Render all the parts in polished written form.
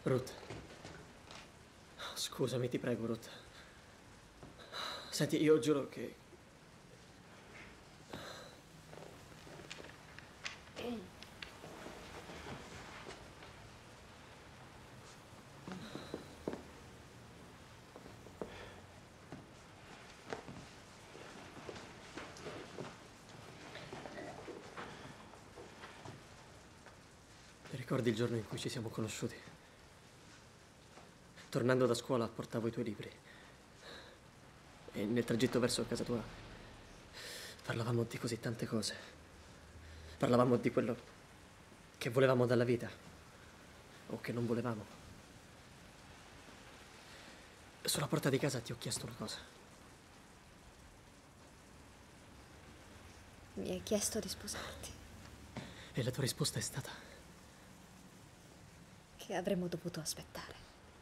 Ruth. Scusami, ti prego, Ruth. Senti, io giuro che... Ti ricordi il giorno in cui ci siamo conosciuti? Tornando da scuola portavo i tuoi libri. E nel tragitto verso casa tua parlavamo di così tante cose. Parlavamo di quello che volevamo dalla vita o che non volevamo. Sulla porta di casa ti ho chiesto una cosa. Mi hai chiesto di sposarti. E la tua risposta è stata: Che avremmo dovuto aspettare.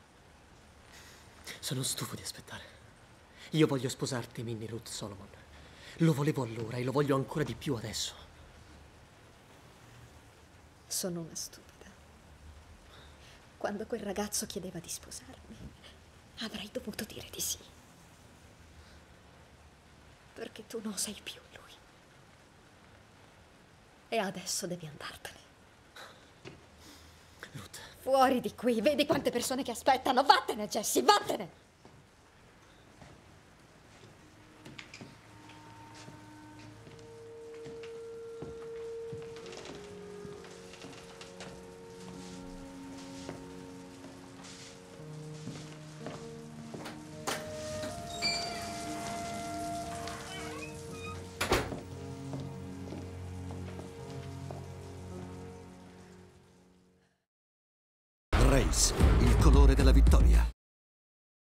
sono stufo di aspettare. Io voglio sposarti, Minnie Ruth Solomon. Lo volevo allora e lo voglio ancora di più adesso. Sono una stupida. Quando quel ragazzo chiedeva di sposarmi, avrei dovuto dire di sì. Perché tu non sei più lui. E adesso devi andartene. Ruth. Fuori di qui, vedi quante persone che aspettano. Vattene, Jessie, vattene! Race, il colore della vittoria.